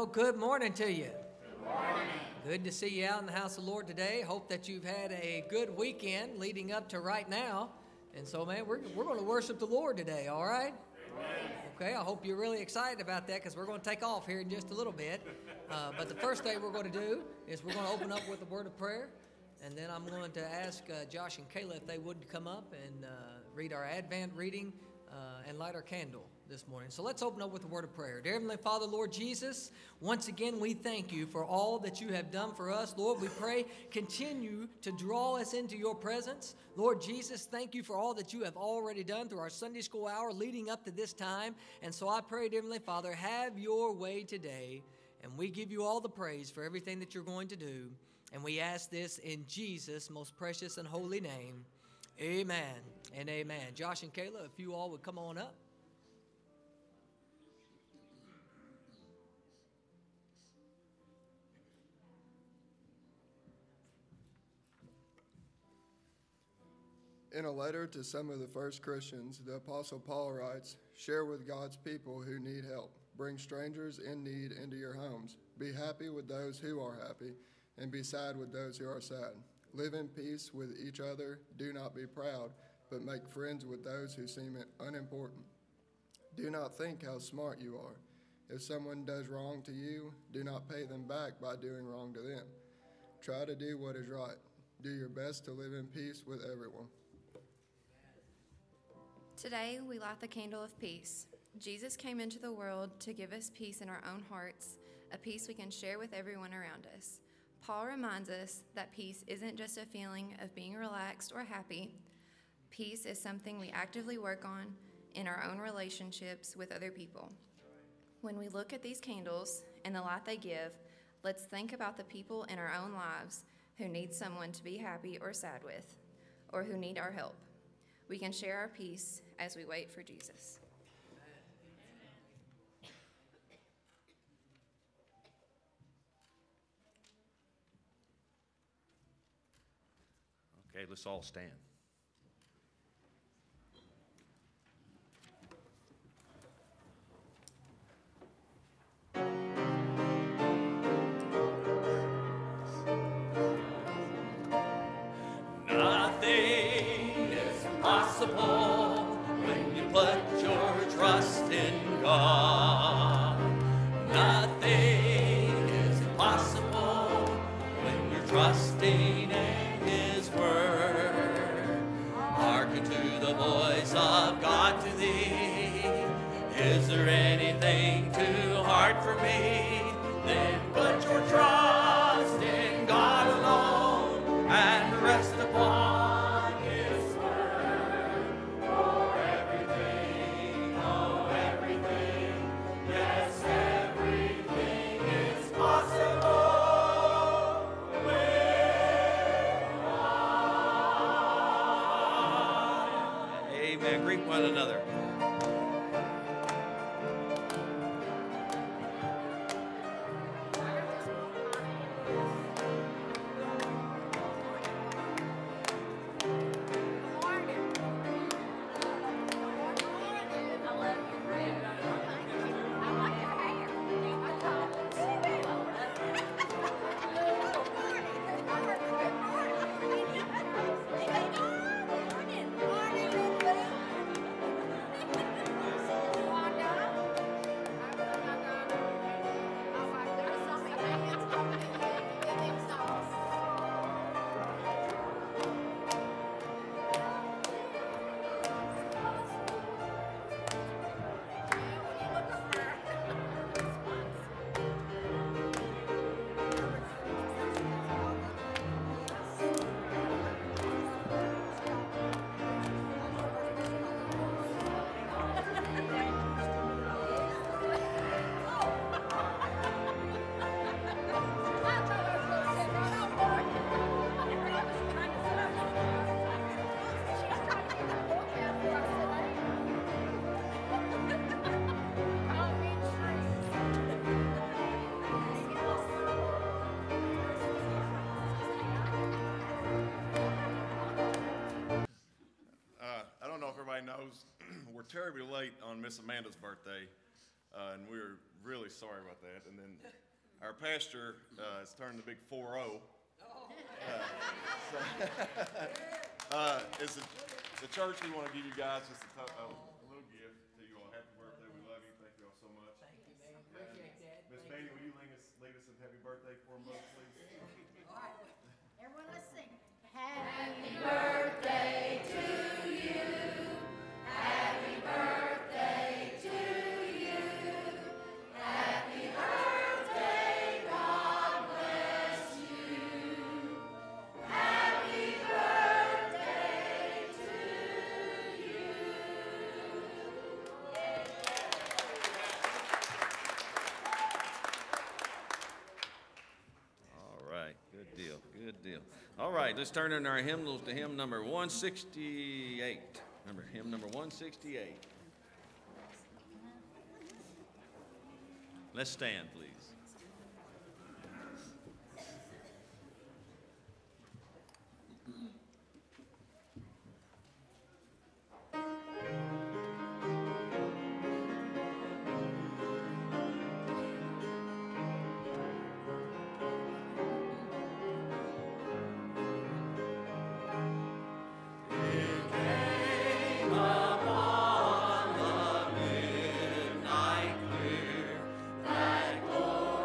Well, good morning to you. Good morning. Good to see you out in the house of the Lord today. Hope that you've had a good weekend leading up to right now. And so, man, we're going to worship the Lord today, all right? Amen. Okay, I hope you're really excited about that because we're going to take off here in just a little bit. But the first thing we're going to do is we're going to open up with a word of prayer. And then I'm going to ask Josh and Kayla if they would come up and read our Advent reading and light our candle this morning. So let's open up with a word of prayer. Dear Heavenly Father, Lord Jesus, once again we thank you for all that you have done for us. Lord, we pray continue to draw us into your presence. Lord Jesus, thank you for all that you have already done through our Sunday school hour leading up to this time. And so I pray, dear Heavenly Father, have your way today. And we give you all the praise for everything that you're going to do. And we ask this in Jesus' most precious and holy name. Amen and amen. Josh and Kayla, if you all would come on up. In a letter to some of the first Christians, the Apostle Paul writes, "Share with God's people who need help. Bring strangers in need into your homes. Be happy with those who are happy, and be sad with those who are sad. Live in peace with each other. Do not be proud, but make friends with those who seem unimportant. Do not think how smart you are. If someone does wrong to you, do not pay them back by doing wrong to them. Try to do what is right. Do your best to live in peace with everyone." Today, we light the candle of peace. Jesus came into the world to give us peace in our own hearts, a peace we can share with everyone around us. Paul reminds us that peace isn't just a feeling of being relaxed or happy. Peace is something we actively work on in our own relationships with other people. When we look at these candles and the light they give, let's think about the people in our own lives who need someone to be happy or sad with, or who need our help. We can share our peace as we wait for Jesus. Okay, let's all stand. Nothing is impossible when you put your trust in God. Nothing is impossible when you're trusting in His Word. Hearken to the voice of God to thee. Is there anything too hard for me? Then put your trust in God alone and rest upon His Word. For everything, oh everything, yes everything is possible with God. Amen. Greet one another. Knows we're terribly late on Miss Amanda's birthday, and we're really really sorry about that. And then our pastor has turned the big 4-0. As the church, we want to give you guys just a little gift to you all. Happy birthday. We love you. Thank you all so much. Thank you, man. Appreciate that. Miss Manny, will you lead us in happy birthday for them both, please? All right, everyone, let's sing. Happy birthday to you. Happy birthday to you. Happy birthday, God bless you. Happy birthday to you. All right, good deal, good deal. All right, let's turn in our hymnals to hymn number 168. Remember, hymn number 168. Let's stand, please. Upon the midnight clear, that glory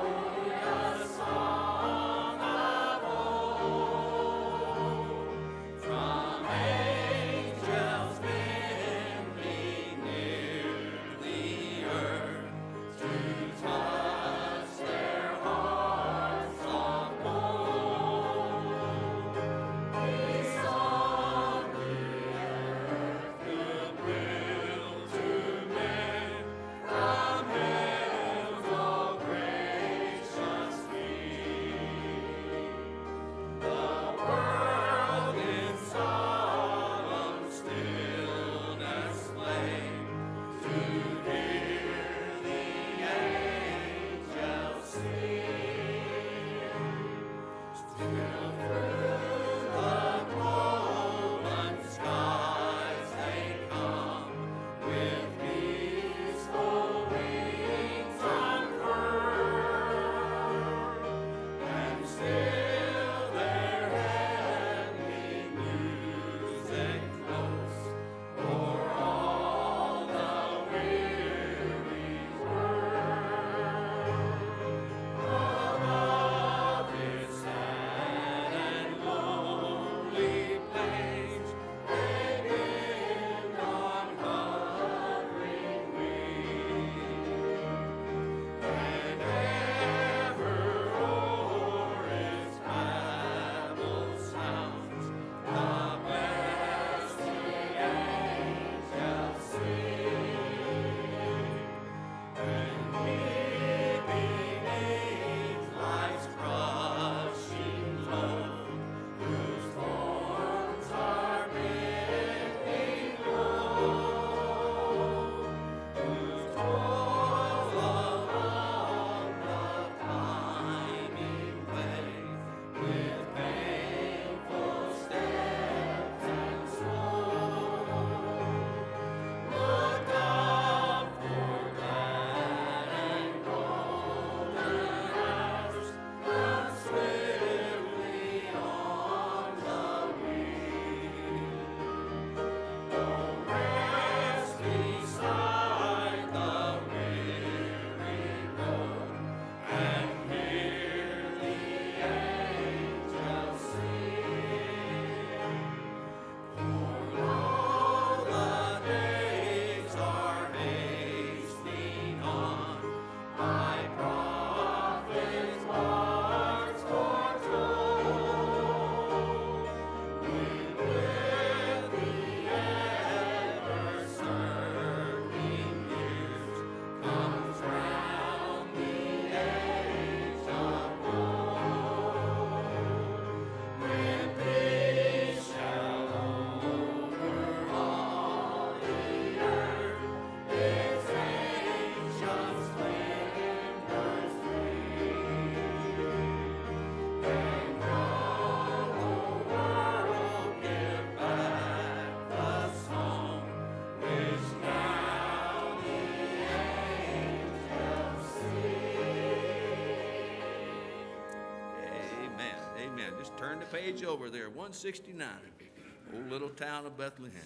turn the page over there, 169, old little town of Bethlehem.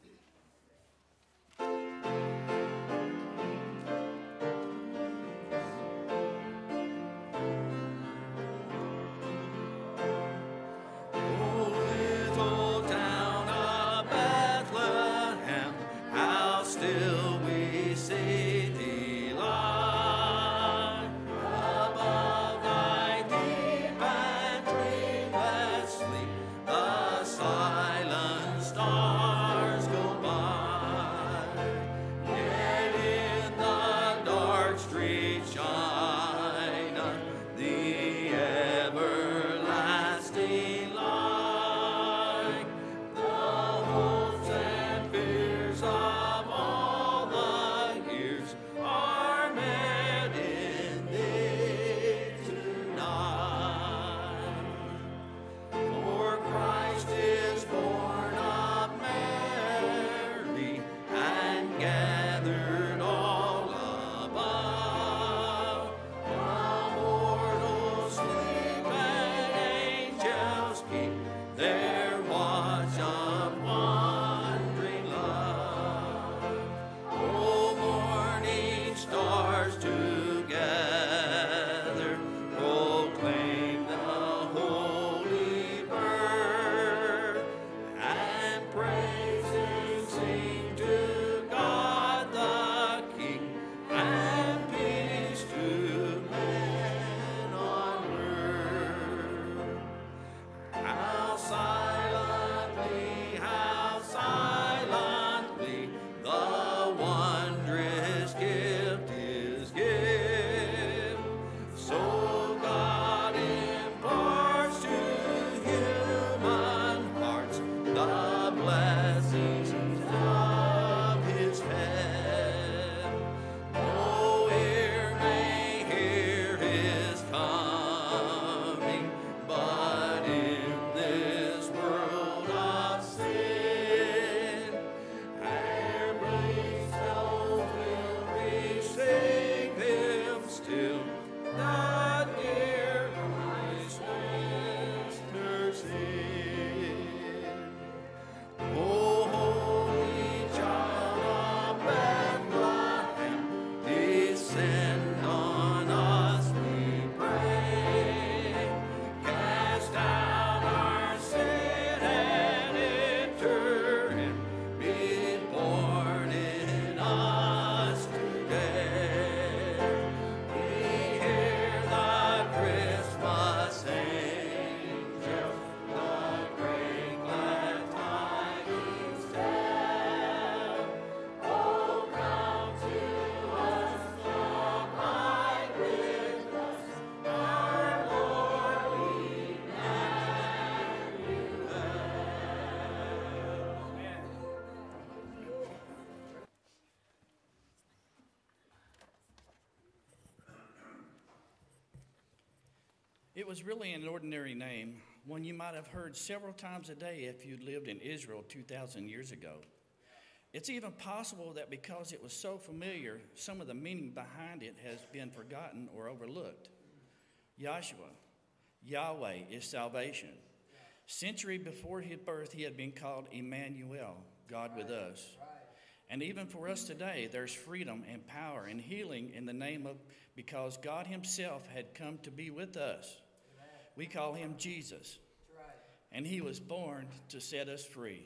It was really an ordinary name, one you might have heard several times a day if you'd lived in Israel 2,000 years ago. It's even possible that because it was so familiar, some of the meaning behind it has been forgotten or overlooked. Yahshua, Yahweh, is salvation. Century before his birth, he had been called Emmanuel, God with us. And even for us today, there's freedom and power and healing in the name of, because God himself had come to be with us. We call him Jesus. And he was born to set us free.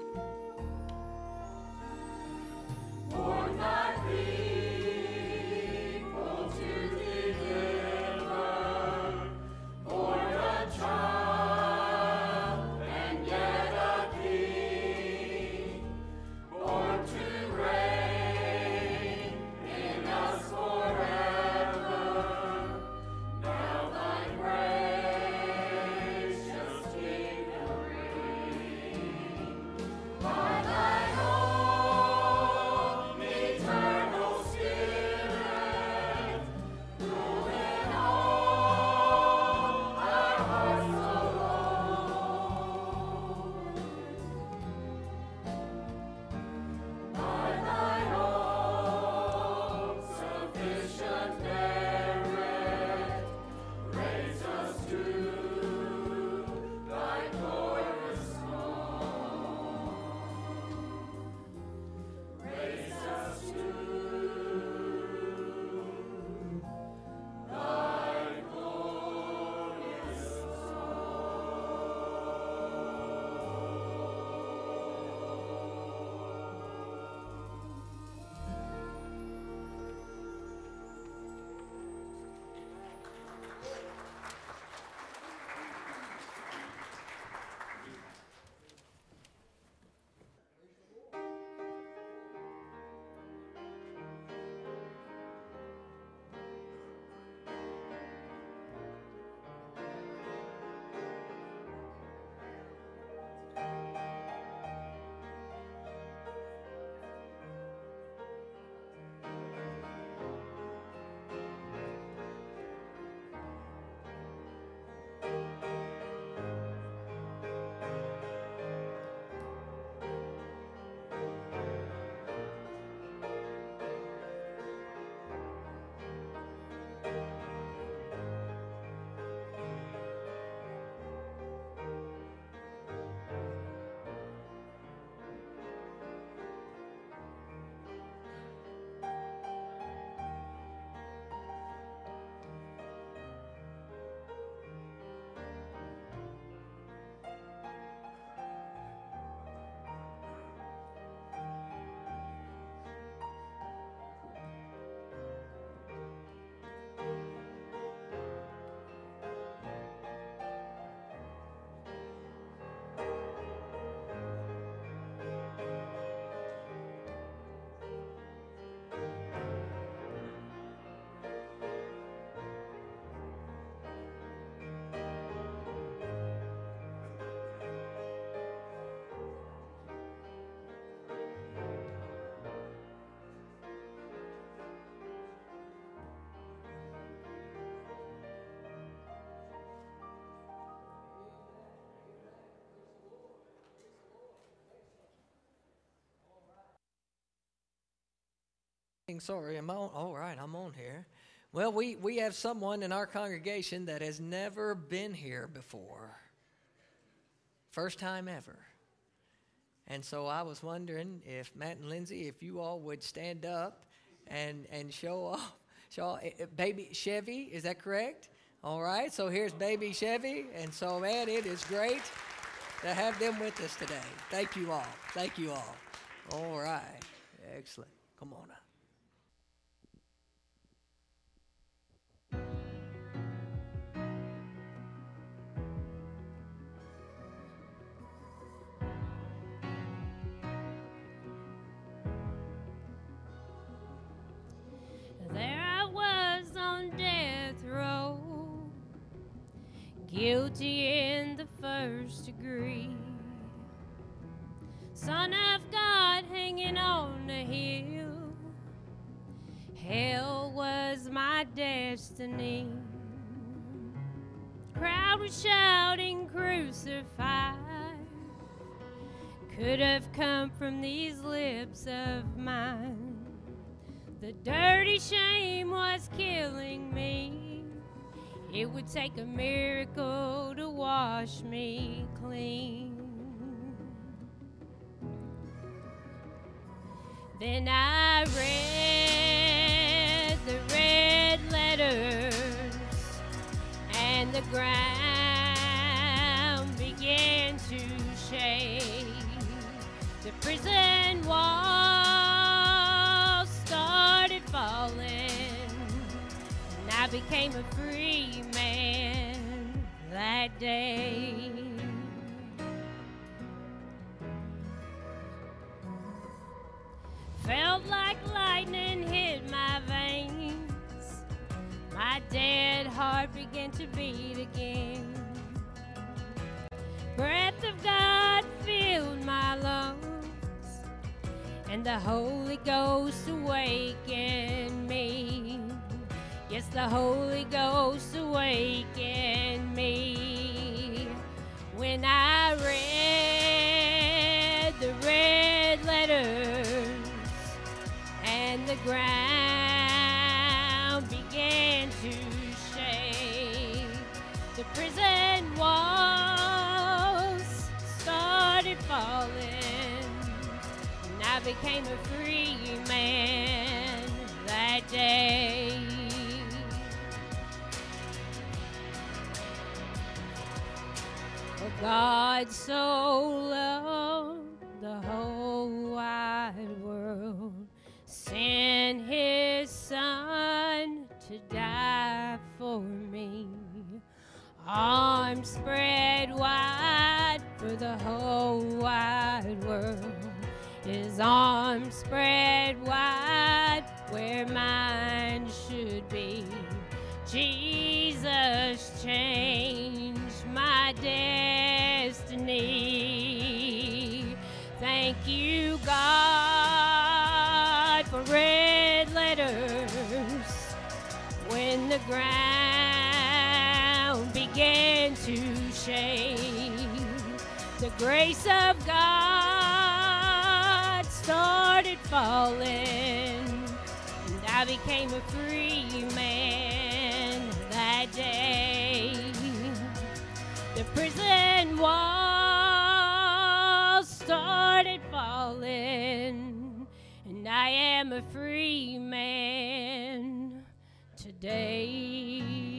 Sorry, am I on? All right, I'm on here. Well, we have someone in our congregation that has never been here before. First time ever. And so I was wondering if Matt and Lindsay, if you all would stand up and show off. Baby Chevy, is that correct? All right, so here's baby Chevy. And so, man, it is great to have them with us today. Thank you all. Thank you all. All right, excellent. Come on up. There I was on death row, guilty in the first degree, Son of God hanging on a hill. Hell was my destiny. Crowd was shouting, crucify. Could have come from these lips of mine. The dirty shame was killing me. It would take a miracle to wash me clean. Then I read the red letters, and the ground began to shake. the prison walls started falling, and I became a free man that day. Felt like lightning hit my veins. My dead heart began to beat again. Breath of God filled my lungs, and the Holy Ghost awakened me. Yes, the Holy Ghost awakened me. When I read the red letters, and the ground began to shake, the prison walls started falling, and I became a free man that day. For God so loved the whole wide world, sent his Son to die for me. Arms spread wide for the whole wide world. His arms spread wide where mine should be. Jesus changed my destiny. Thank you, God, for red letters. When the ground began to shake, the grace of God started falling, and I became a free man that day. The prison walls started falling, and I am a free man today.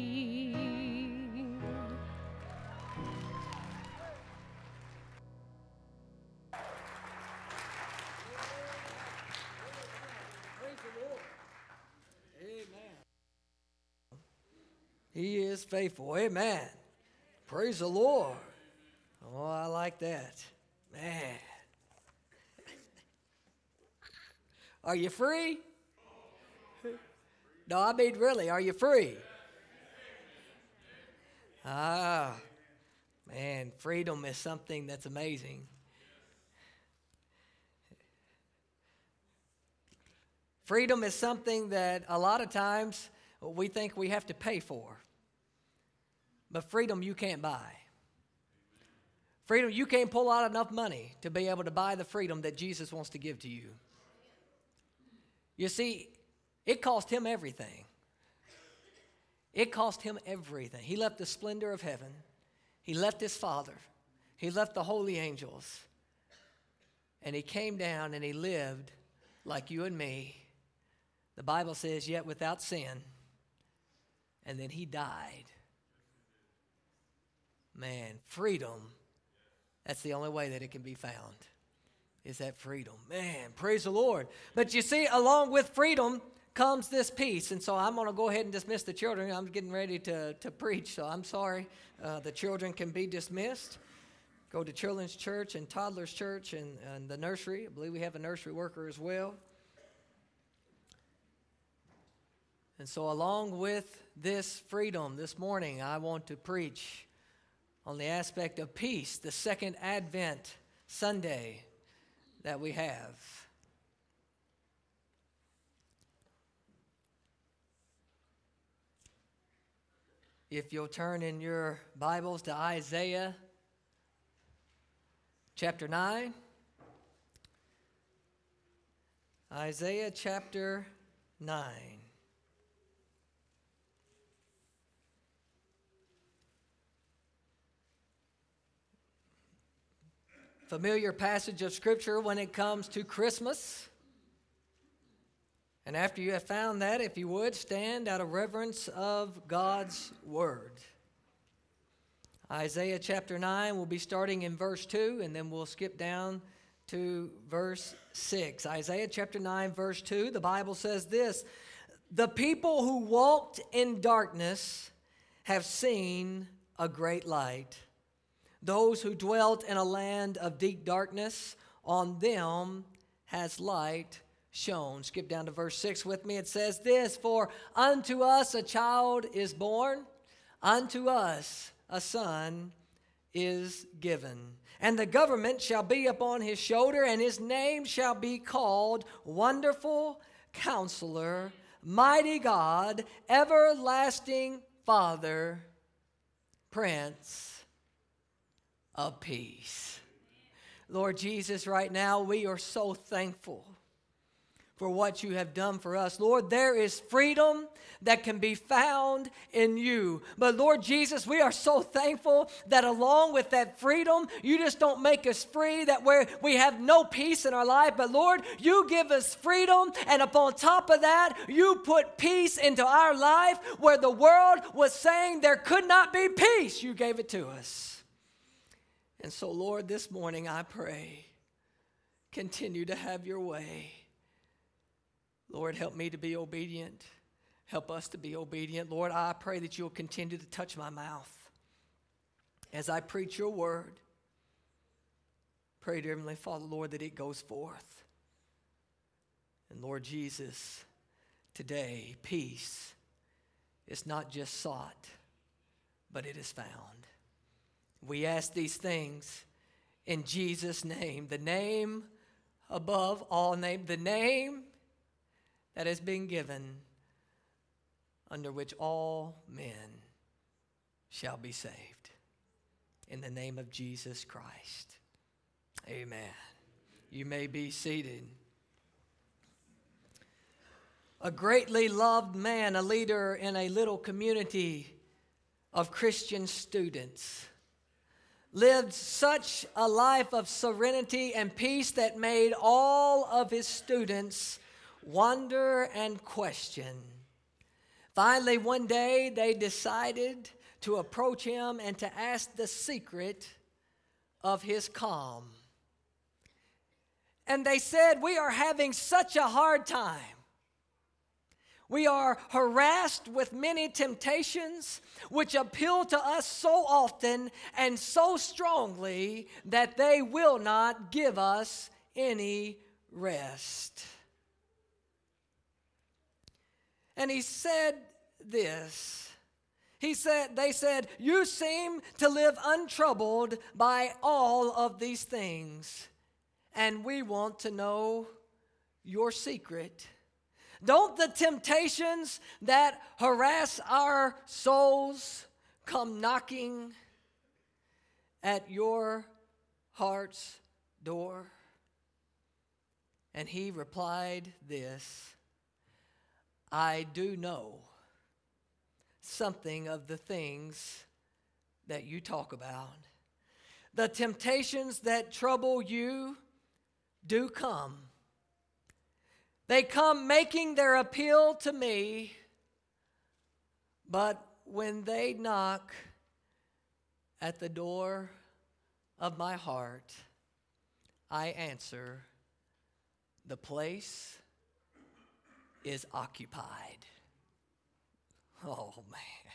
He is faithful. Amen. Praise the Lord. Oh, I like that. Man. Are you free? No, I mean really, are you free? Ah, man, freedom is something that's amazing. Freedom is something that a lot of times we think we have to pay for. But freedom you can't buy. Freedom, you can't pull out enough money to be able to buy the freedom that Jesus wants to give to you. You see, it cost him everything. It cost him everything. He left the splendor of heaven. He left his Father. He left the holy angels. And he came down and he lived like you and me. The Bible says, yet without sin. And then he died. Man, freedom, that's the only way that it can be found, is that freedom. Man, praise the Lord. But you see, along with freedom comes this peace. And so I'm going to go ahead and dismiss the children. I'm getting ready to preach, so I'm sorry. The children can be dismissed. Go to children's church and toddler's church and the nursery. I believe we have a nursery worker as well. And so along with this freedom this morning, I want to preach on the aspect of peace, the second Advent Sunday that we have. If you'll turn in your Bibles to Isaiah chapter 9. Isaiah chapter 9. Familiar passage of Scripture when it comes to Christmas. And after you have found that, if you would, stand out of reverence of God's Word. Isaiah chapter 9, we'll be starting in verse 2, and then we'll skip down to verse 6. Isaiah chapter 9, verse 2, the Bible says this: "The people who walked in darkness have seen a great light. Those who dwelt in a land of deep darkness, on them has light shone." Skip down to verse 6 with me. It says this: "For unto us a child is born, unto us a son is given. And the government shall be upon his shoulder, and his name shall be called Wonderful Counselor, Mighty God, Everlasting Father, Prince of Peace." Lord Jesus, right now we are so thankful for what you have done for us. Lord, there is freedom that can be found in you. But Lord Jesus, we are so thankful that along with that freedom, you just don't make us free, that we have no peace in our life. But Lord, you give us freedom, and upon top of that, you put peace into our life where the world was saying there could not be peace. You gave it to us. And so Lord, this morning I pray, continue to have your way. Lord, help me to be obedient. Help us to be obedient. Lord, I pray that you'll continue to touch my mouth as I preach your word. Pray, dear Heavenly Father, Lord, that it goes forth. And Lord Jesus, today, peace is not just sought, but it is found. We ask these things in Jesus' name, the name above all names, the name that has been given, under which all men shall be saved. In the name of Jesus Christ. Amen. You may be seated. A greatly loved man, a leader in a little community of Christian students, lived such a life of serenity and peace that made all of his students wonder and question. Finally, one day, they decided to approach him and to ask the secret of his calm. And they said, "We are having such a hard time. We are harassed with many temptations which appeal to us so often and so strongly that they will not give us any rest." And he said this. They said, "You seem to live untroubled by all of these things, and we want to know your secret. Don't the temptations that harass our souls come knocking at your heart's door?" And he replied this: "I do know something of the things that you talk about. The temptations that trouble you do come. They come making their appeal to me, but when they knock at the door of my heart, I answer, the place is occupied." Oh, man.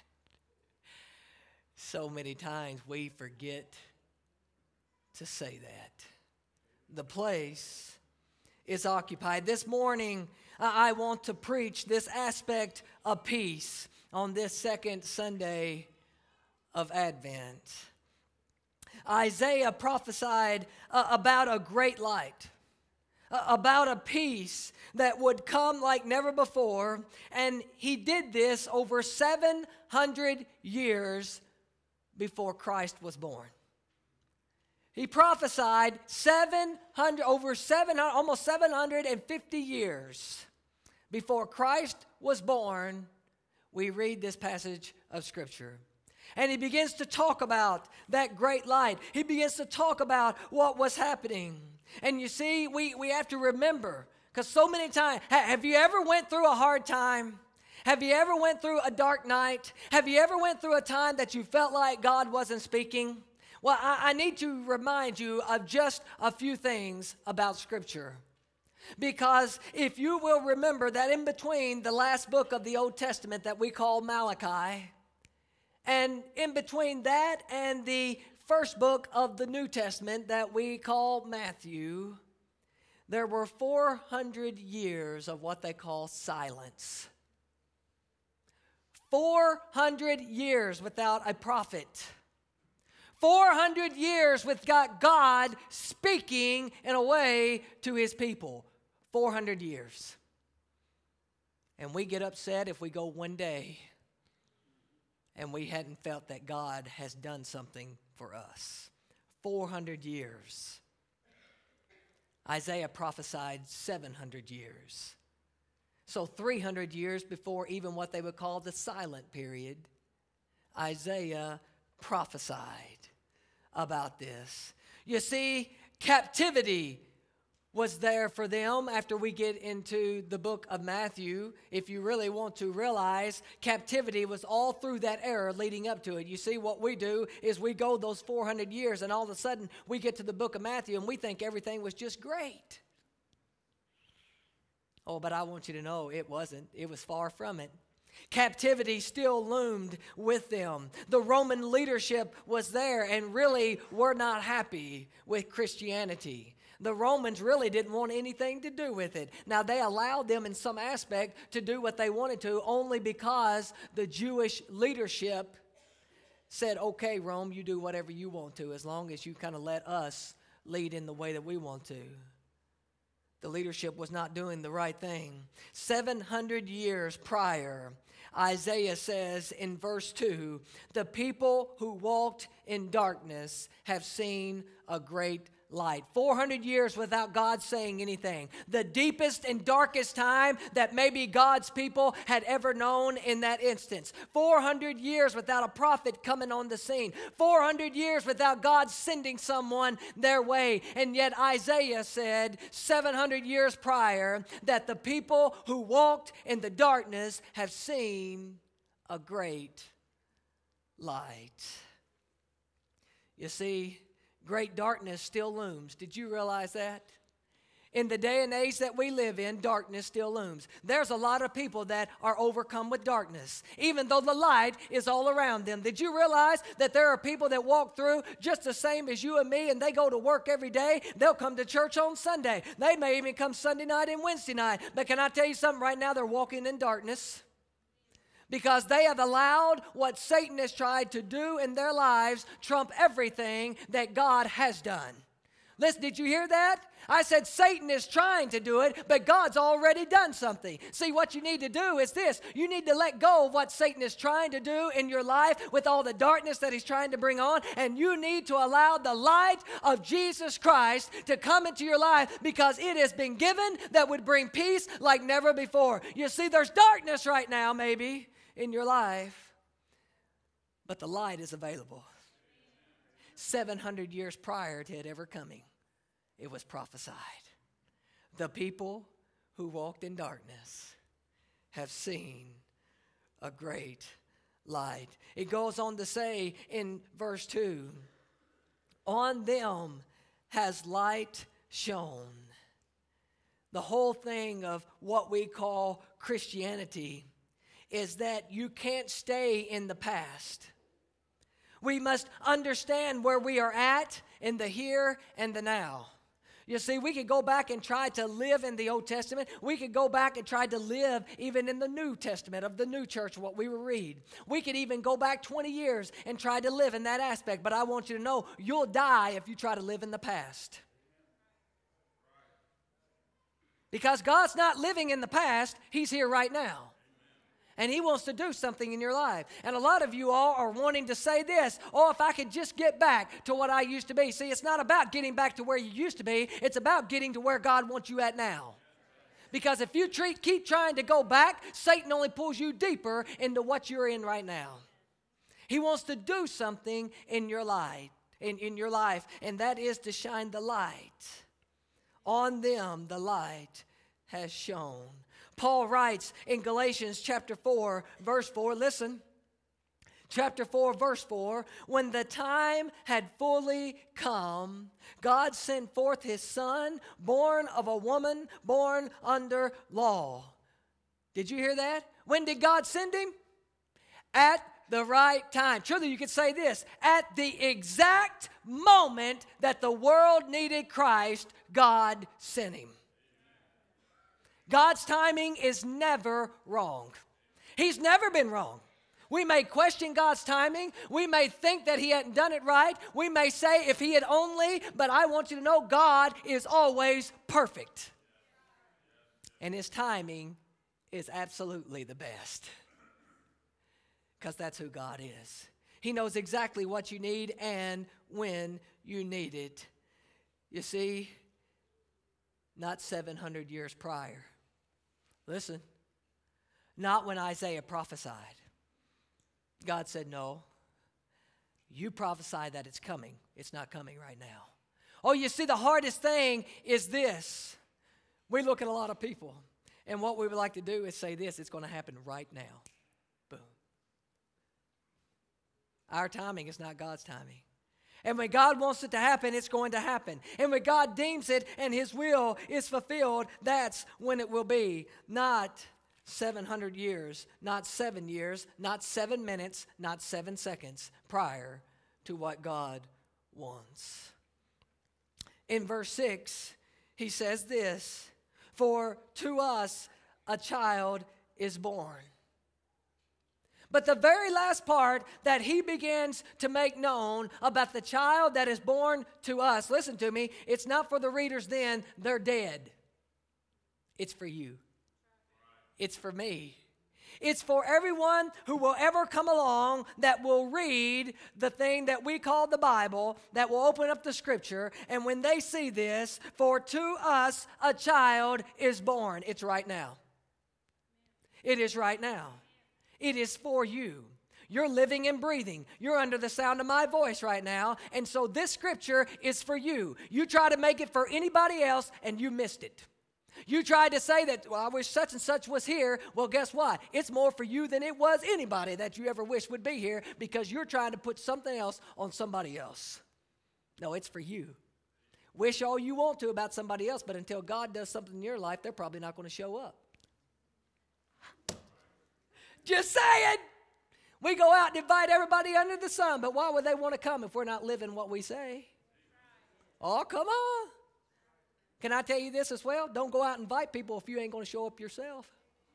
So many times we forget to say that. The place is occupied. This morning, I want to preach this aspect of peace on this second Sunday of Advent. Isaiah prophesied about a great light, about a peace that would come like never before, and he did this over 700 years before Christ was born. He prophesied almost 750 years before Christ was born. We read this passage of Scripture. And he begins to talk about that great light. He begins to talk about what was happening. And you see, we have to remember, because so many times, have you ever went through a hard time? Have you ever went through a dark night? Have you ever went through a time that you felt like God wasn't speaking? Well, I need to remind you of just a few things about Scripture. Because if you will remember that in between the last book of the Old Testament that we call Malachi, and in between that and the first book of the New Testament that we call Matthew, there were 400 years of what they call silence. 400 years without a prophet. 400 years without God speaking in a way to his people. 400 years. And we get upset if we go one day and we hadn't felt that God has done something for us. 400 years. Isaiah prophesied 700 years. So 300 years before even what they would call the silent period, Isaiah prophesied about this. You see, captivity was there for them after we get into the book of Matthew. If you really want to realize, captivity was all through that era leading up to it. You see, what we do is we go those 400 years, and all of a sudden we get to the book of Matthew and we think everything was just great. Oh, but I want you to know it wasn't. It was far from it. Captivity still loomed with them. The Roman leadership was there and really were not happy with Christianity. The Romans really didn't want anything to do with it. Now, they allowed them in some aspect to do what they wanted to only because the Jewish leadership said, okay, Rome, you do whatever you want to as long as you kind of let us lead in the way that we want to. The leadership was not doing the right thing. 700 years prior, Isaiah says in verse 2, the people who walked in darkness have seen a great light. 400 years without God saying anything. The deepest and darkest time that maybe God's people had ever known in that instance. 400 years without a prophet coming on the scene. 400 years without God sending someone their way. And yet Isaiah said 700 years prior that the people who walked in the darkness have seen a great light. You see, great darkness still looms. Did you realize that? In the day and age that we live in, darkness still looms. There's a lot of people that are overcome with darkness, even though the light is all around them. Did you realize that there are people that walk through just the same as you and me, and they go to work every day? They'll come to church on Sunday. They may even come Sunday night and Wednesday night. But can I tell you something right now? They're walking in darkness. Because they have allowed what Satan has tried to do in their lives trump everything that God has done. Listen, did you hear that? I said Satan is trying to do it, but God's already done something. See, what you need to do is this. You need to let go of what Satan is trying to do in your life with all the darkness that he's trying to bring on, and you need to allow the light of Jesus Christ to come into your life because it has been given that would bring peace like never before. You see, there's darkness right now, maybe, in your life, but the light is available. 700 years prior to it ever coming, it was prophesied. The people who walked in darkness have seen a great light. It goes on to say in verse 2, on them has light shone. The whole thing of what we call Christianity is that you can't stay in the past. We must understand where we are at in the here and the now. You see, we could go back and try to live in the Old Testament. We could go back and try to live even in the New Testament of the new church, what we would read. We could even go back 20 years and try to live in that aspect. But I want you to know, you'll die if you try to live in the past. Because God's not living in the past. He's here right now. And He wants to do something in your life. And a lot of you all are wanting to say this, oh, if I could just get back to what I used to be. See, it's not about getting back to where you used to be. It's about getting to where God wants you at now. Because if you keep trying to go back, Satan only pulls you deeper into what you're in right now. He wants to do something in your life, in your life, and that is to shine the light. On them the light has shone. Paul writes in Galatians chapter 4, verse 4, listen, chapter 4, verse 4, when the time had fully come, God sent forth his Son, born of a woman, born under law. Did you hear that? When did God send him? At the right time. Truly, you could say this, at the exact moment that the world needed Christ, God sent him. God's timing is never wrong. He's never been wrong. We may question God's timing. We may think that he hadn't done it right. We may say if he had only, but I want you to know God is always perfect. And his timing is absolutely the best. Because that's who God is. He knows exactly what you need and when you need it. You see, not 700 years prior. Listen, not when Isaiah prophesied. God said, no, you prophesy that it's coming. It's not coming right now. Oh, you see, the hardest thing is this. We look at a lot of people, and what we would like to do is say this, it's going to happen right now. Boom. Our timing is not God's timing. And when God wants it to happen, it's going to happen. And when God deems it and his will is fulfilled, that's when it will be. Not 700 years, not 7 years, not 7 minutes, not 7 seconds prior to what God wants. In verse 6, he says this, for to us a child is born. But the very last part that he begins to make known about the child that is born to us, listen to me, it's not for the readers then, they're dead. It's for you. It's for me. It's for everyone who will ever come along that will read the thing that we call the Bible, that will open up the Scripture, and when they see this, for to us a child is born. It's right now. It is right now. It is for you. You're living and breathing. You're under the sound of my voice right now, and so this Scripture is for you. You try to make it for anybody else, and you missed it. You tried to say that, well, I wish such and such was here. Well, guess what? It's more for you than it was anybody that you ever wished would be here because you're trying to put something else on somebody else. No, it's for you. Wish all you want to about somebody else, but until God does something in your life, they're probably not going to show up. Just saying. We go out and invite everybody under the sun, but why would they want to come if we're not living what we say? Oh, come on. Can I tell you this as well? Don't go out and invite people if you ain't going to show up yourself.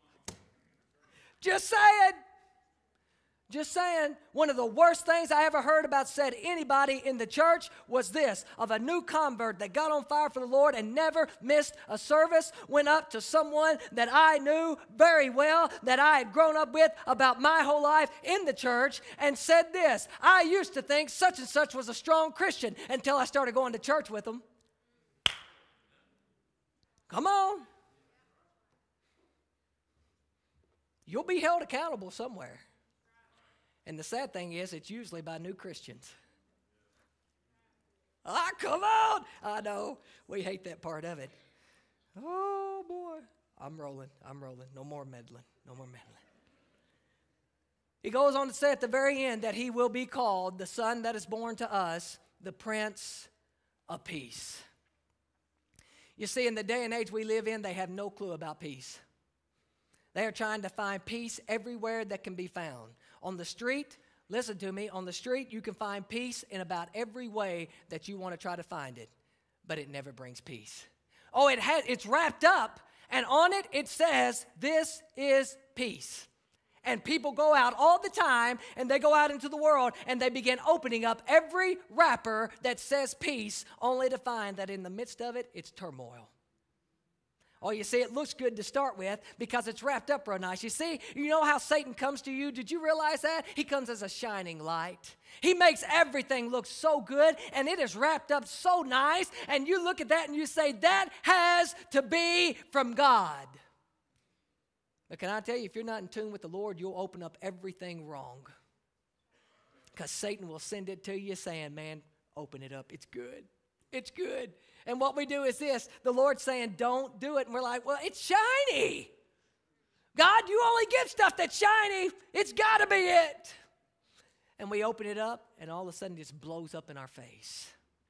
Just saying. Just saying. One of the worst things I ever heard about said anybody in the church was this, of a new convert that got on fire for the Lord and never missed a service, went up to someone that I knew very well, that I had grown up with about my whole life in the church, and said this, I used to think such and such was a strong Christian until I started going to church with them. Come on. You'll be held accountable somewhere. And the sad thing is, it's usually by new Christians. Ah, come on. I know. We hate that part of it. Oh, boy. I'm rolling. No more meddling. He goes on to say at the very end that he will be called, the Son that is born to us, the Prince of Peace. You see, in the day and age we live in, they have no clue about peace. They are trying to find peace everywhere that can be found. On the street, listen to me, on the street you can find peace in about every way that you want to try to find it, but it never brings peace. Oh, it's wrapped up, and on it, it says, this is peace. And people go out all the time, and they go out into the world, and they begin opening up every wrapper that says peace, only to find that in the midst of it, it's turmoil. Oh, you see, it looks good to start with because it's wrapped up real nice. You see, you know how Satan comes to you? Did you realize that? He comes as a shining light. He makes everything look so good, and it is wrapped up so nice, and you look at that and you say, that has to be from God. But can I tell you, if you're not in tune with the Lord, you'll open up everything wrong. Because Satan will send it to you saying, man, open it up. It's good. It's good. And what we do is this. The Lord's saying, don't do it. And we're like, well, it's shiny. God, you only give stuff that's shiny. It's got to be it. and we open it up, and all of a sudden it just blows up in our face.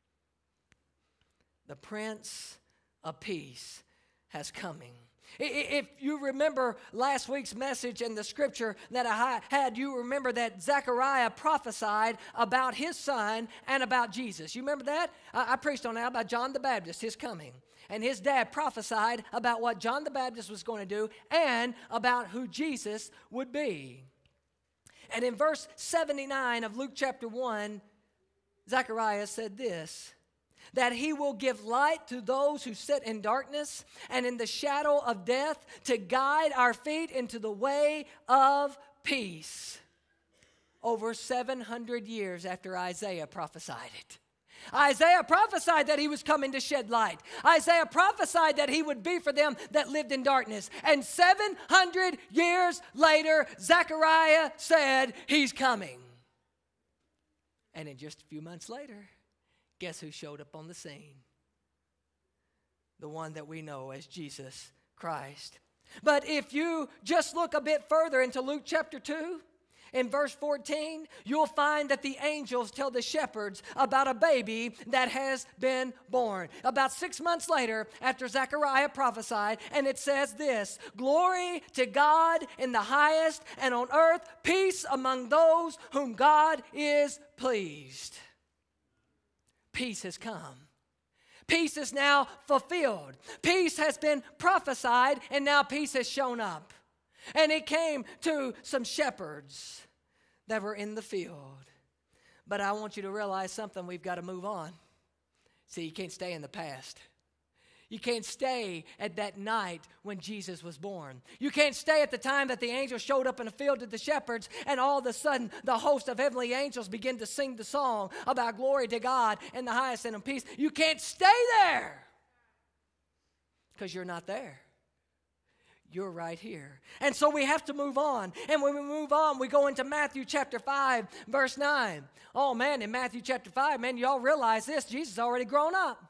The Prince of Peace has coming. If you remember last week's message and the scripture that I had, you remember that Zechariah prophesied about his son and about Jesus. You remember that? I preached on that about John the Baptist, his coming. And his dad prophesied about what John the Baptist was going to do and about who Jesus would be. And in verse 79 of Luke chapter 1, Zechariah said this, that he will give light to those who sit in darkness and in the shadow of death, to guide our feet into the way of peace. Over 700 years after Isaiah prophesied it. Isaiah prophesied that he was coming to shed light. Isaiah prophesied that he would be for them that lived in darkness. And 700 years later, Zechariah said he's coming. And in just a few months later, guess who showed up on the scene? The one that we know as Jesus Christ. But if you just look a bit further into Luke chapter 2, in verse 14, you'll find that the angels tell the shepherds about a baby that has been born. About 6 months later, after Zechariah prophesied, and it says this, glory to God in the highest, and on earth peace among those whom God is pleased. Peace has come. Peace is now fulfilled. Peace has been prophesied, and now peace has shown up. And it came to some shepherds that were in the field. But I want you to realize something. We've got to move on. See, you can't stay in the past. You can't stay at that night when Jesus was born. You can't stay at the time that the angel showed up in the field to the shepherds, and all of a sudden the host of heavenly angels begin to sing the song about glory to God in the highest and in peace. You can't stay there because you're not there. You're right here. And so we have to move on. And when we move on, we go into Matthew chapter 5, verse 9. Oh, man, in Matthew chapter 5, man, y'all realize this. Jesus is already grown up.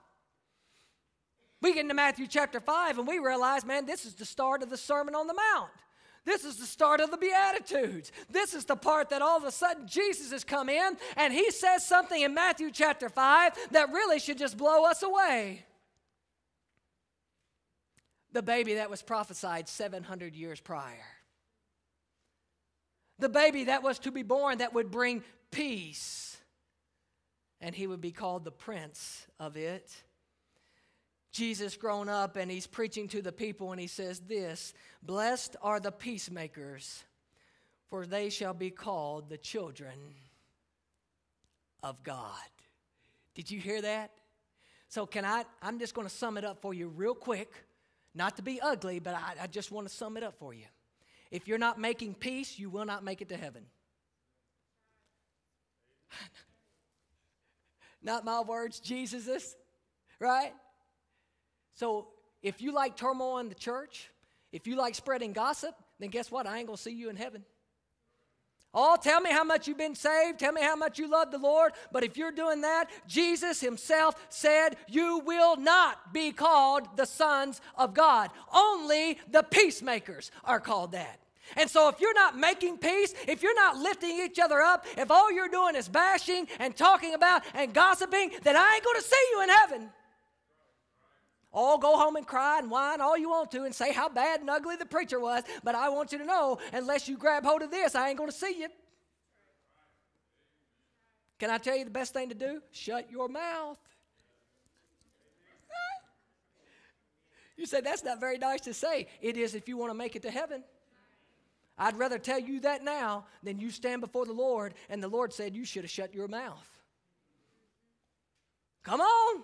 We get into Matthew chapter 5, and we realize, man, this is the start of the Sermon on the Mount. This is the start of the Beatitudes. This is the part that all of a sudden Jesus has come in, and he says something in Matthew chapter 5 that really should just blow us away. The baby that was prophesied 700 years prior. The baby that was to be born that would bring peace. And he would be called the Prince of it. Jesus grown up, and he's preaching to the people, and he says this, blessed are the peacemakers, for they shall be called the children of God. Did you hear that? So I'm just going to sum it up for you real quick. Not to be ugly, but I just want to sum it up for you. If you're not making peace, you will not make it to heaven. Not my words, Jesus's, right? So if you like turmoil in the church, if you like spreading gossip, then guess what? I ain't going to see you in heaven. Oh, tell me how much you've been saved. Tell me how much you love the Lord. But if you're doing that, Jesus himself said, you will not be called the sons of God. Only the peacemakers are called that. And so if you're not making peace, if you're not lifting each other up, if all you're doing is bashing and talking about and gossiping, then I ain't going to see you in heaven. Oh, go home and cry and whine all you want to and say how bad and ugly the preacher was. But I want you to know, unless you grab hold of this, I ain't going to see you. Can I tell you the best thing to do? Shut your mouth. You say, that's not very nice to say. It is if you want to make it to heaven. I'd rather tell you that now than you stand before the Lord and the Lord said you should have shut your mouth. Come on.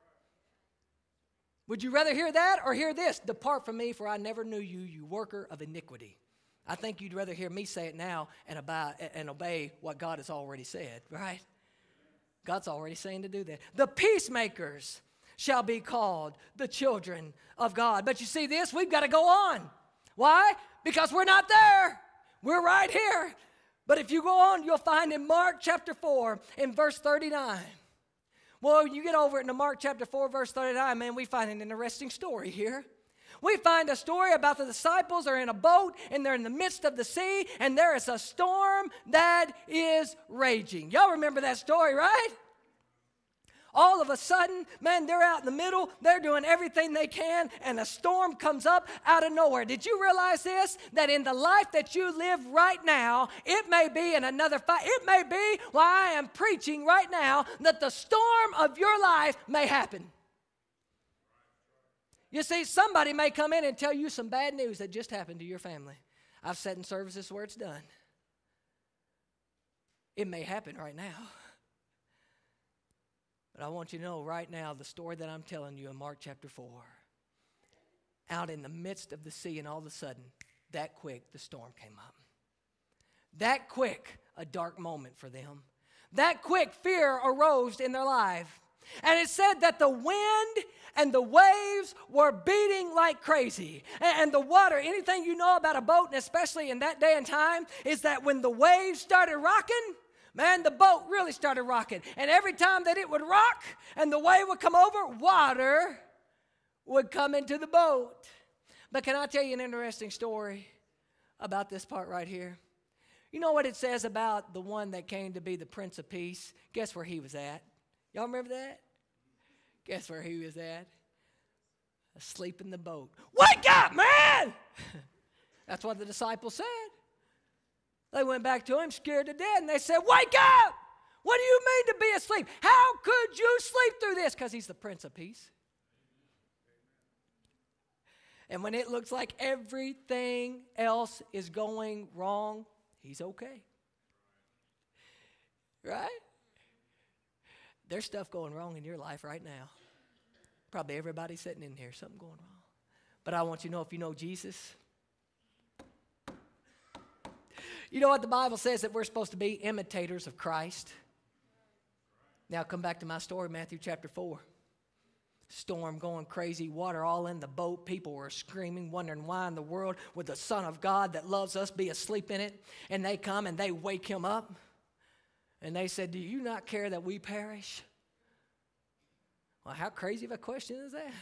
Would you rather hear that or hear this? Depart from me, for I never knew you, you worker of iniquity. I think you'd rather hear me say it now and obey what God has already said, right? God's already saying to do that. The peacemakers shall be called the children of God. But you see this? We've got to go on. Why? Because we're not there. We're right here. But if you go on, you'll find in Mark chapter 4 in verse 39. Well, you get over into Mark chapter 4, verse 39, man, we find an interesting story here. We find a story about the disciples are in a boat and they're in the midst of the sea and there is a storm that is raging. Y'all remember that story, right? All of a sudden, man, they're out in the middle. They're doing everything they can, and a storm comes up out of nowhere. Did you realize this? That in the life that you live right now, it may be in another fight. It may be while I am preaching right now that the storm of your life may happen. You see, somebody may come in and tell you some bad news that just happened to your family. I've sat in services where it's done. It may happen right now. But I want you to know right now the story that I'm telling you in Mark chapter 4. Out in the midst of the sea, and all of a sudden, that quick, the storm came up. That quick, a dark moment for them. That quick, fear arose in their life. And it said that the wind and the waves were beating like crazy. And the water, anything you know about a boat, and especially in that day and time, is that when the waves started rocking, man, the boat really started rocking. And every time that it would rock and the wave would come over, water would come into the boat. But can I tell you an interesting story about this part right here? You know what it says about the one that came to be the Prince of Peace? Guess where he was at? Y'all remember that? Guess where he was at? Asleep in the boat. Wake up, man! That's what the disciples said. They went back to him scared to death, and they said, wake up! What do you mean to be asleep? How could you sleep through this? Because he's the Prince of Peace. And when it looks like everything else is going wrong, he's okay. Right? There's stuff going wrong in your life right now. Probably everybody sitting in here, something going wrong. But I want you to know, if you know Jesus, you know what the Bible says, that we're supposed to be imitators of Christ. Now come back to my story, Matthew chapter 4. Storm going crazy, water all in the boat. People were screaming, wondering why in the world would the Son of God that loves us be asleep in it? And they come and they wake him up. And they said, do you not care that we perish? Well, how crazy of a question is that?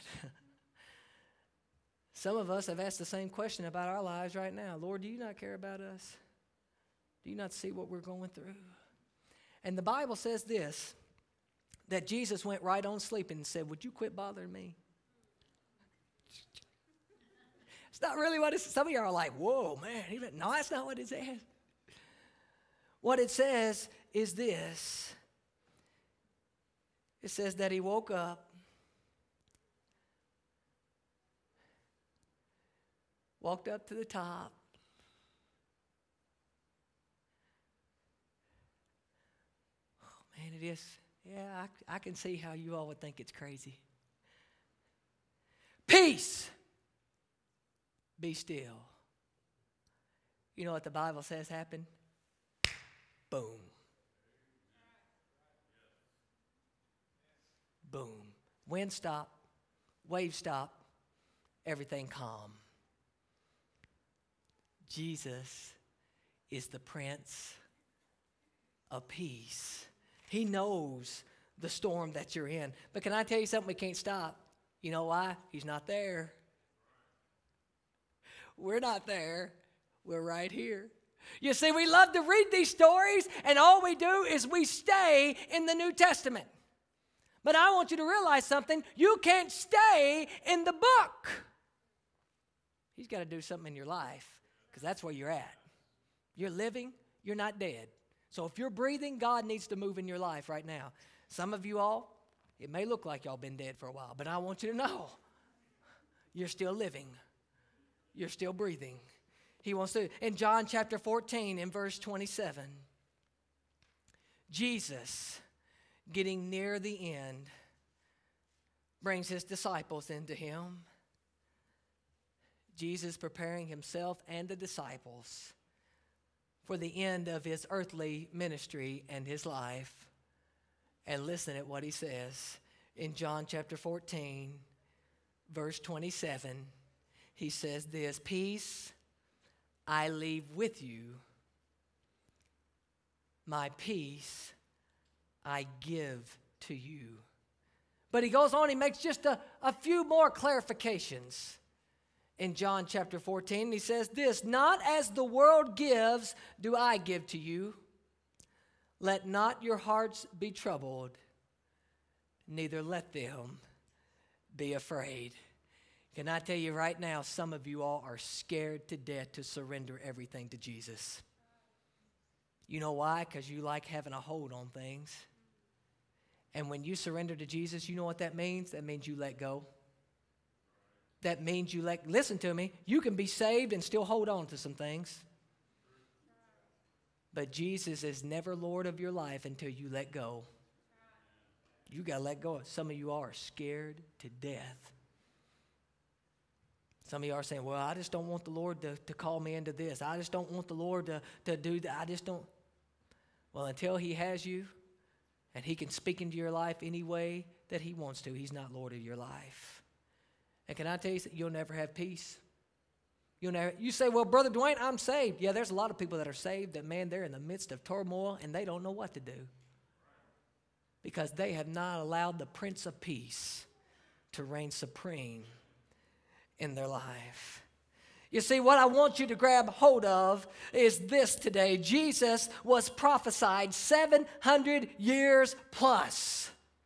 Some of us have asked the same question about our lives right now. Lord, do you not care about us? Do you not see what we're going through? And the Bible says this, that Jesus went right on sleeping and said, would you quit bothering me? It's not really what it's, some of you are like, whoa, man. No, that's not what it says. What it says is this. It says that he woke up, walked up to the top, man, it is, yeah, I can see how you all would think it's crazy. Peace, be still. You know what the Bible says happened? Boom. Boom. Wind stop, wave stop, everything calm. Jesus is the Prince of Peace. He knows the storm that you're in. But can I tell you something we can't stop? You know why? He's not there. We're not there. We're right here. You see, we love to read these stories, and all we do is we stay in the New Testament. But I want you to realize something. You can't stay in the book. He's got to do something in your life, because that's where you're at. You're living, you're not dead. So if you're breathing, God needs to move in your life right now. Some of you all, it may look like y'all been dead for a while, but I want you to know you're still living. You're still breathing. He wants to. In John chapter 14, in verse 27, Jesus, getting near the end, brings his disciples into him. Jesus preparing himself and the disciples for the end of his earthly ministry and his life. And listen at what he says in John chapter 14, verse 27. He says this, peace I leave with you, my peace I give to you. But he goes on, he makes just a few more clarifications. in John chapter 14. He says this, not as the world gives, do I give to you. Let not your hearts be troubled, neither let them be afraid. Can I tell you right now, some of you all are scared to death to surrender everything to Jesus. You know why? Because you like having a hold on things. And when you surrender to Jesus, you know what that means? That means you let go. That means you listen to me, you can be saved and still hold on to some things. But Jesus is never Lord of your life until you let go. You got to let go. Some of you are scared to death. Some of you are saying, well, I just don't want the Lord to call me into this. I just don't want the Lord to do that. I just don't. Well, until he has you and he can speak into your life any way that he wants to, he's not Lord of your life. And can I tell you, you'll never have peace. You say, well, Brother Dwayne, I'm saved. Yeah, there's a lot of people that are saved that, man, they're in the midst of turmoil and they don't know what to do because they have not allowed the Prince of Peace to reign supreme in their life. You see, what I want you to grab hold of is this today. Jesus was prophesied 700 years plus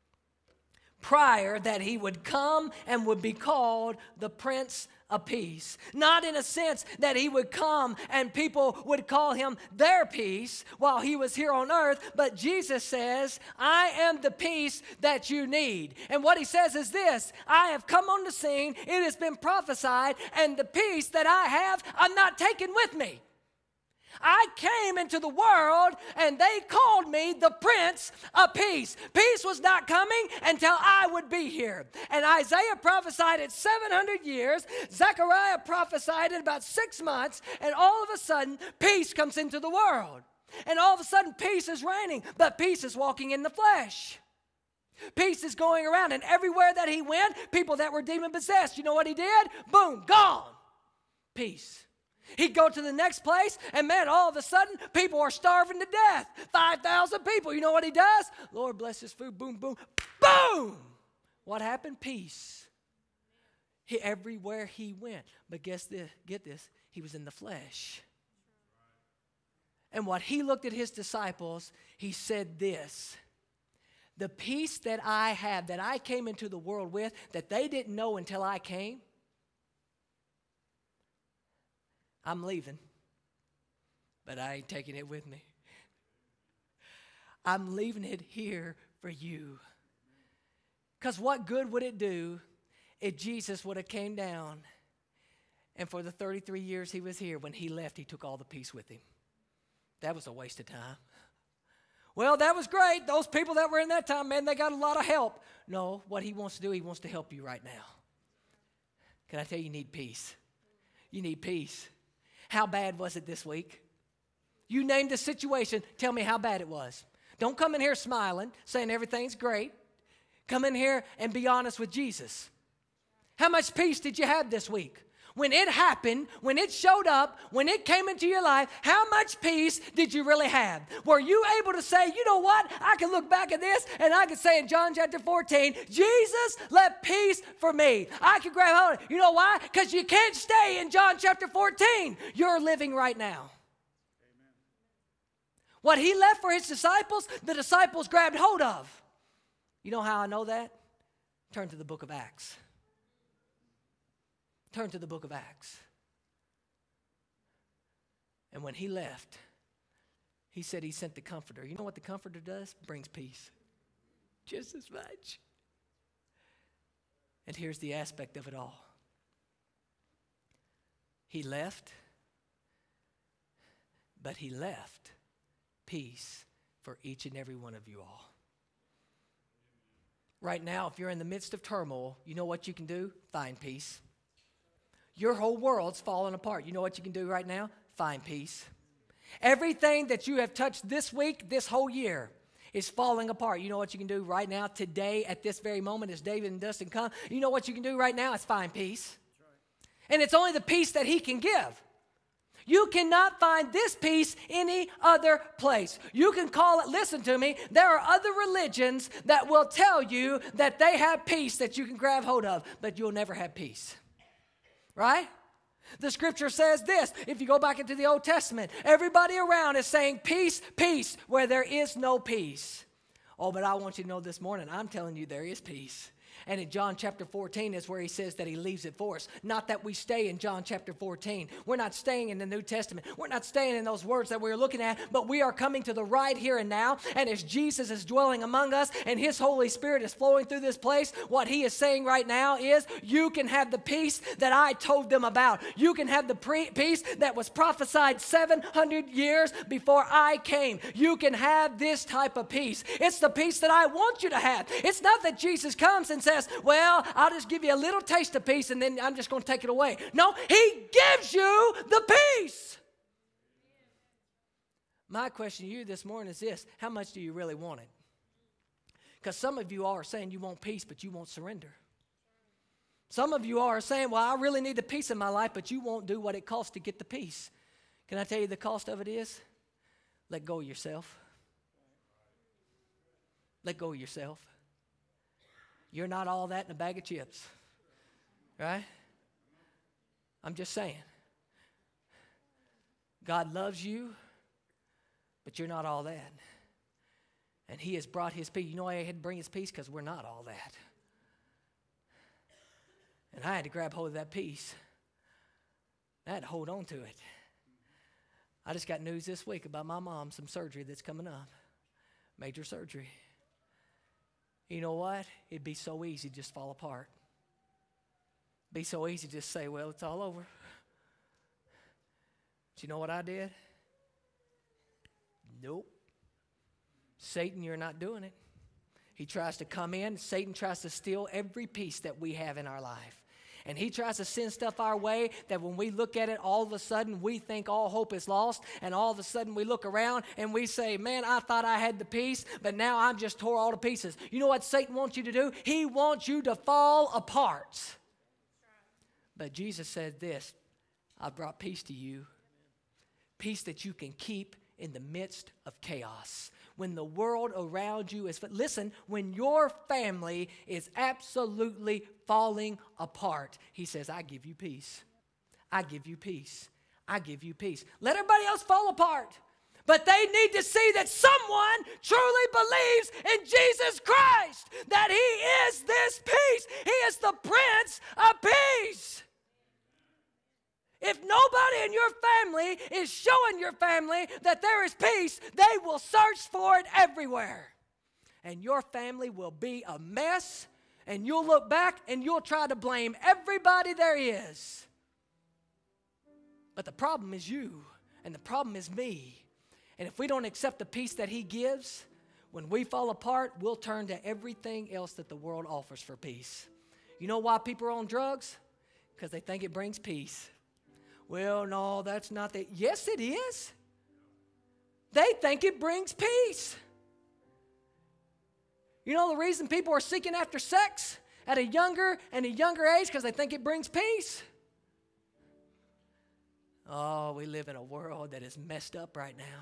prior that he would come and would be called the Prince of Peace. Not in a sense that he would come and people would call him their peace while he was here on earth, but Jesus says, I am the peace that you need. And what he says is this, I have come on the scene, it has been prophesied, and the peace that I have, I'm not taking with me. I came into the world and they called me the Prince of Peace. Peace was not coming until I would be here. And Isaiah prophesied it 700 years. Zechariah prophesied it about 6 months. And all of a sudden, peace comes into the world. And all of a sudden, peace is reigning. But peace is walking in the flesh. Peace is going around. And everywhere that he went, people that were demon possessed, you know what he did? Boom, gone. Peace. He'd go to the next place, and man, all of a sudden, people are starving to death. 5,000 people. You know what he does? Lord bless his food. Boom, boom, boom. What happened? Peace. Everywhere he went. But get this, he was in the flesh. And what he looked at his disciples, he said this, the peace that I have, that I came into the world with, that they didn't know until I came, I'm leaving, but I ain't taking it with me. I'm leaving it here for you. Because what good would it do if Jesus would have came down and for the 33 years he was here, when he left, he took all the peace with him? That was a waste of time. Well, that was great. Those people that were in that time, man, they got a lot of help. No, what he wants to do, he wants to help you right now. Can I tell you, you need peace? You need peace. How bad was it this week? You named the situation. Tell me how bad it was. Don't come in here smiling, saying everything's great. Come in here and be honest with Jesus. How much peace did you have this week? When it happened, when it showed up, when it came into your life, how much peace did you really have? Were you able to say, you know what? I can look back at this and I can say in John chapter 14, Jesus left peace for me. I can grab hold of it. You know why? Because you can't stay in John chapter 14. You're living right now. Amen. What he left for his disciples, the disciples grabbed hold of. You know how I know that? Turn to the book of Acts. Turn to the book of Acts. And when he left, he said he sent the Comforter. You know what the Comforter does? Brings peace. Just as much. And here's the aspect of it all. He left, but he left peace for each and every one of you all. Right now, if you're in the midst of turmoil, you know what you can do? Find peace. Your whole world's falling apart. You know what you can do right now? Find peace. Everything that you have touched this week, this whole year, is falling apart. You know what you can do right now, today, at this very moment, as David and Dustin come? You know what you can do right now? Is find peace. And it's only the peace that he can give. You cannot find this peace any other place. You can call it, listen to me, there are other religions that will tell you that they have peace that you can grab hold of, but you'll never have peace. right? The scripture says this. If you go back into the Old Testament, everybody around is saying peace, peace, where there is no peace. Oh, but I want you to know this morning, I'm telling you there is peace. And in John chapter 14 is where he says that he leaves it for us. Not that we stay in John chapter 14. We're not staying in the New Testament. We're not staying in those words that we're looking at, but we are coming to the right here and now. And as Jesus is dwelling among us and his Holy Spirit is flowing through this place, what he is saying right now is you can have the peace that I told them about. You can have the peace that was prophesied 700 years before I came. You can have this type of peace. It's the peace that I want you to have. It's not that Jesus comes and says, well, I'll just give you a little taste of peace and then I'm just going to take it away. No, he gives you the peace. My question to you this morning is this: how much do you really want it? Because some of you are saying you want peace, but you won't surrender. Some of you are saying, well, I really need the peace in my life, but you won't do what it costs to get the peace. Can I tell you the cost of it is? Let go of yourself. Let go of yourself. You're not all that in a bag of chips, right? I'm just saying. God loves you, but you're not all that. And he has brought his peace. You know why he had to bring his peace? Because we're not all that. And I had to grab hold of that peace. I had to hold on to it. I just got news this week about my mom, some surgery that's coming up. Major surgery. You know what? It'd be so easy to just fall apart. Be so easy to just say, well, it's all over. But you know what I did? Nope. Satan, you're not doing it. He tries to come in. Satan tries to steal every piece that we have in our life. And he tries to send stuff our way that when we look at it, all of a sudden we think all hope is lost. And all of a sudden we look around and we say, man, I thought I had the peace, but now I'm just tore all to pieces. You know what Satan wants you to do? He wants you to fall apart. But Jesus said this: I brought peace to you. Peace that you can keep in the midst of chaos. When the world around you is, listen, when your family is absolutely falling apart, he says, I give you peace. I give you peace. I give you peace. Let everybody else fall apart. But they need to see that someone truly believes in Jesus Christ, that he is this peace. He is the Prince of Peace. If nobody in your family is showing your family that there is peace, they will search for it everywhere. And your family will be a mess, and you'll look back and you'll try to blame everybody there is. But the problem is you, and the problem is me. And if we don't accept the peace that he gives, when we fall apart, we'll turn to everything else that the world offers for peace. You know why people are on drugs? Because they think it brings peace. Well, no, that's not that. Yes, it is. They think it brings peace. You know the reason people are seeking after sex at a younger age? Because they think it brings peace. Oh, we live in a world that is messed up right now.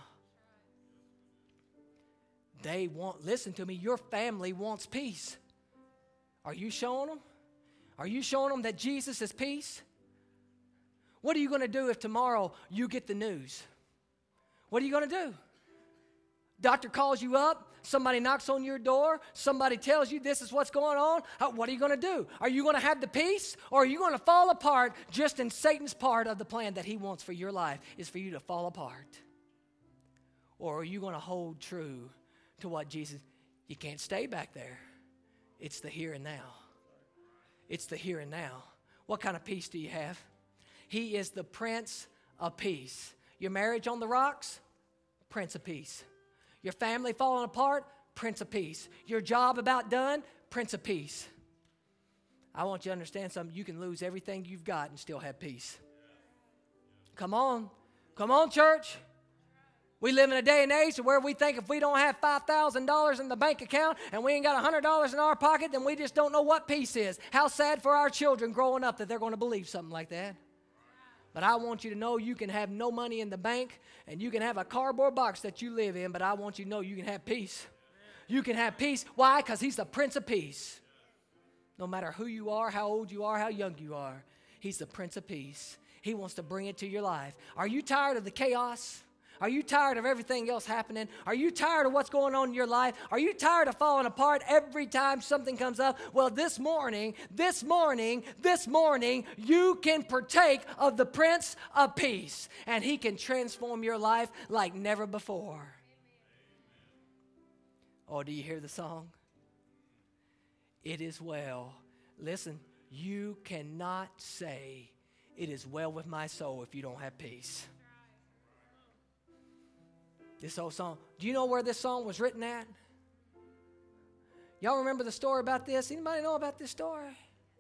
They want, listen to me, your family wants peace. Are you showing them? Are you showing them that Jesus is peace? What are you going to do if tomorrow you get the news? What are you going to do? Doctor calls you up, somebody knocks on your door, somebody tells you this is what's going on. What are you going to do? Are you going to have the peace, or are you going to fall apart just in Satan's part of the plan that he wants for your life is for you to fall apart? Or are you going to hold true to what Jesus, you can't stay back there. It's the here and now. It's the here and now. What kind of peace do you have? He is the Prince of Peace. Your marriage on the rocks? Prince of Peace. Your family falling apart? Prince of Peace. Your job about done? Prince of Peace. I want you to understand something. You can lose everything you've got and still have peace. Come on. Come on, church. We live in a day and age where we think if we don't have $5,000 in the bank account and we ain't got $100 in our pocket, then we just don't know what peace is. How sad for our children growing up that they're going to believe something like that. But I want you to know you can have no money in the bank and you can have a cardboard box that you live in, but I want you to know you can have peace. You can have peace. Why? Because he's the Prince of Peace. No matter who you are, how old you are, how young you are. He's the Prince of Peace. He wants to bring it to your life. Are you tired of the chaos? Are you tired of everything else happening? Are you tired of what's going on in your life? Are you tired of falling apart every time something comes up? Well, this morning, you can partake of the Prince of Peace, and He can transform your life like never before. Oh, do you hear the song? It is well. Listen, you cannot say it is well with my soul if you don't have peace. This old song. Do you know where this song was written at? Y'all remember the story about this? Anybody know about this story?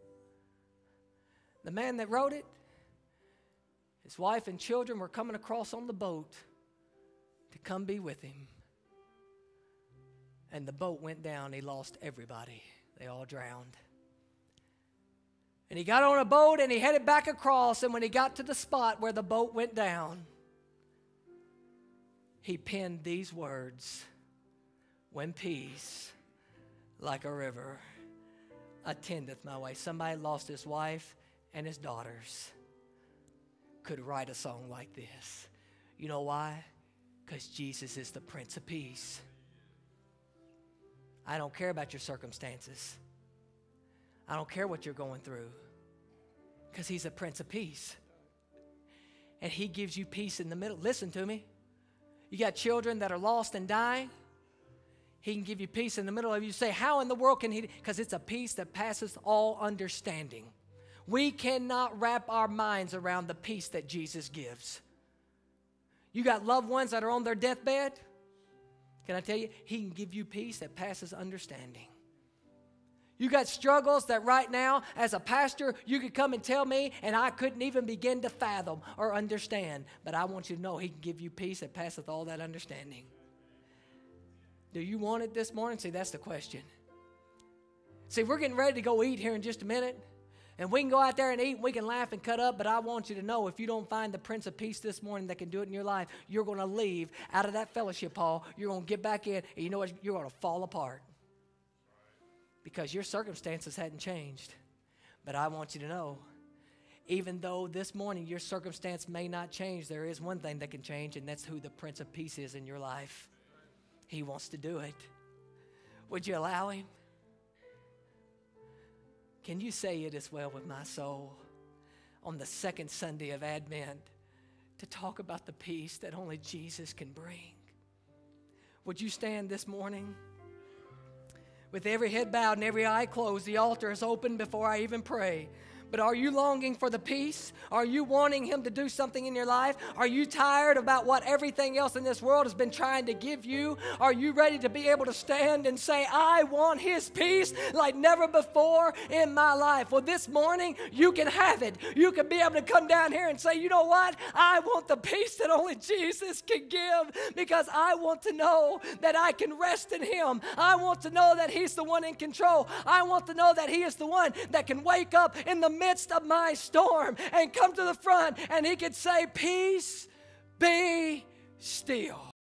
The man that wrote it, his wife and children were coming across on the boat to come be with him. And the boat went down. He lost everybody. They all drowned. And he got on a boat and he headed back across. And when he got to the spot where the boat went down, he penned these words: when peace, like a river, attendeth my way. Somebody lost his wife and his daughters could write a song like this. You know why? Because Jesus is the Prince of Peace. I don't care about your circumstances. I don't care what you're going through, because He's a Prince of Peace. And He gives you peace in the middle. Listen to me. You got children that are lost and dying. He can give you peace in the middle of you. Say, how in the world can He? Because it's a peace that passes all understanding. We cannot wrap our minds around the peace that Jesus gives. You got loved ones that are on their deathbed. Can I tell you? He can give you peace that passes understanding. You got struggles that right now, as a pastor, you could come and tell me, and I couldn't even begin to fathom or understand. But I want you to know He can give you peace that passeth all that understanding. Do you want it this morning? See, that's the question. See, we're getting ready to go eat here in just a minute. And we can go out there and eat, and we can laugh and cut up, but I want you to know, if you don't find the Prince of Peace this morning that can do it in your life, you're going to leave out of that fellowship hall. You're going to get back in, and you know what? You're going to fall apart. Because your circumstances hadn't changed. But I want you to know, even though this morning your circumstance may not change, there is one thing that can change, and that's who the Prince of Peace is in your life. He wants to do it. Would you allow Him? Can you say it is well with my soul on the second Sunday of Advent to talk about the peace that only Jesus can bring? Would you stand this morning? With every head bowed and every eye closed, the altar is open before I even pray. But are you longing for the peace? Are you wanting Him to do something in your life? Are you tired about what everything else in this world has been trying to give you? Are you ready to be able to stand and say, I want His peace like never before in my life? Well, this morning, you can have it. You can be able to come down here and say, you know what? I want the peace that only Jesus can give, because I want to know that I can rest in Him. I want to know that He's the one in control. I want to know that He is the one that can wake up in the midst of my storm and come to the front, and He could say, peace, be still.